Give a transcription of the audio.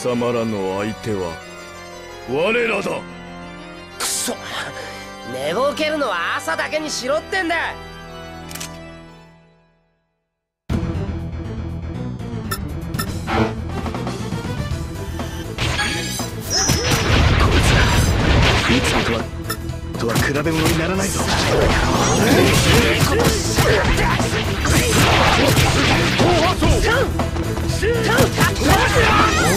様らの相手は我らだ。 くそ、寝ぼけるのは朝だけにしろってんだ。 いつもとは比べ物にならないぞ。後発